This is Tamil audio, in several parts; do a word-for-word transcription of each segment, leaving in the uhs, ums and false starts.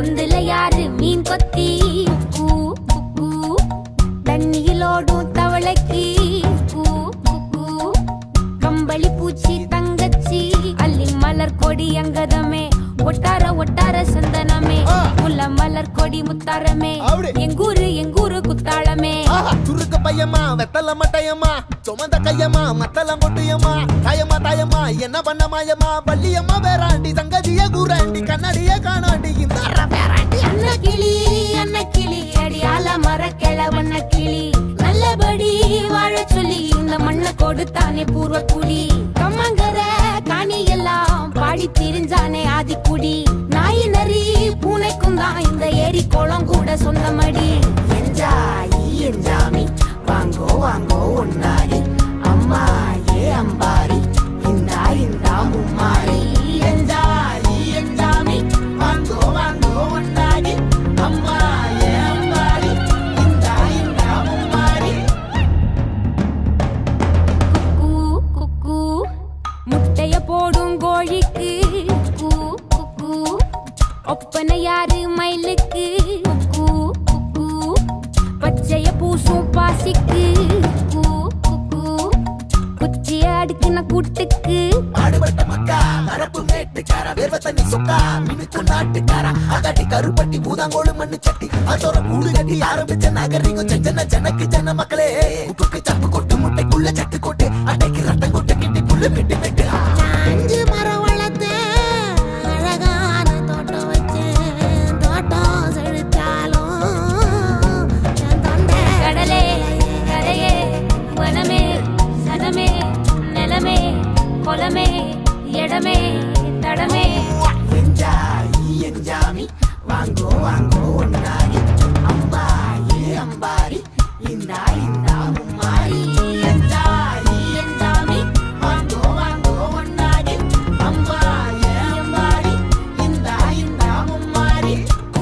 பொந்துல யாரு மீன் கொத்தி தண்ணியிலோடும் தவளைக்கு கம்பளி பூச்சி தங்கச்சி அள்ளி மலர் கொடி அங்கதமே ஒட்டார ஒட்டார சந்தனமே முல்ல மலர் கொடி முத்தாரமே எங்கூரு எங்கூரு குத்தாளமே துருக்கு பையமா வெத்தல மட்டையம்மா சுமந்த கையம்மா மத்தலம் கொட்டியம்மா தாயம்மா தாயம்மா என்ன பண்ண மாயம்மா பள்ளியம்மா வேறாண்டி தங்கதிய கூறாண்டி கண்ணடிய காணாண்டி இந்த அண்ண கிளி அண்ண கிளி அடியால மர கிழவண்ண கிளி நல்லபடி வாழ சொல்லி இந்த மண்ணை கொடுத்தானே பூர்வ குடி கம்மங்கர காணி எல்லாம் பாடி திரிஞ்சானே ஆதிக்குடி நாய் நரி பூனைக்கும் தான் இந்த ஏரி குளம் கூட சொந்தமடி என்ஜாய் என்ஜாமி வாங்கோ வாங்கோ ஒன்னாரி அம்மா ஏ அம்பாரி இந்தா இந்தா மும்மாரி என்ஜாய் என்ஜாமி வாங்கோ வாங்கோ ஒன்னாரி அம்மா ஏ அம்பாரி இந்தா இந்தா மும்மாரி குக்கு குக்கு முட்டைய போடும் கோழிக்கு குக்கு குக்கு ஒப்பனை யாரு மயிலுக்கு குக்கு குக்கு பச்சைய பூசும் பாசிக்கு குச்சிய அடுக்கின கூட்டுக்கு ஆடுபட்ட மக்கா மரப்பு மேட்டுக்காரா வேர்வ தண்ணி சொக்கா மினுக்கு நாட்டுக்காரா அகாட்டி கருப்பட்டி பூதாங்கோடு மண்ணு சட்டி அதோட கூடு கட்டி ஆரம்பிச்ச நாகரிகம் செஞ்சன ஜனக்கு ஜன மக்களே உப்புக்கு சப்பு கொட்டு முட்டைக்குள்ள சட்டு கொட்டு அட்டைக்கு ரத்தம் கொட்டு கிட்டி புல்லு வெட்டு வெட்டு அஞ்சு மரம் வளர்த்து அழகான தோட்டம் வச்சேன் தோட்டம் செழித்தாலும் கடலே கரையே வனமே சனமே நிலமே கொலமே இடமே தடமே என்ஜாய் என்ஜாமி வாங்கோ வாங்கோ ஒன்னாரி அம்பா ஏ அம்பாரி இந்தா இந்தா மும்மாரி என்ஜாய் என்ஜாமி வாங்கோ வாங்கோ ஒன்னாரி அம்பா ஏ அம்பாரி இந்தா இந்தா மும்மாரி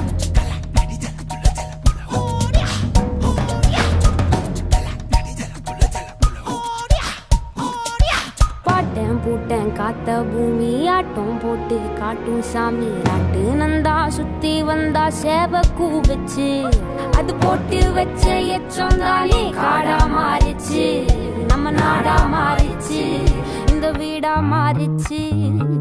பாட்டன் பூட்டன் காத்த பூமி ஆட்டம் போட்டு காட்டும் சாமி நாட்டு நந்தா சுத்தி வந்தா சேவ கூ வச்சு அது போட்டு வச்ச எச்சம் தானே காடா மாறிச்சு நம்ம நாடா மாறிச்சு இந்த வீடா மாறிச்சு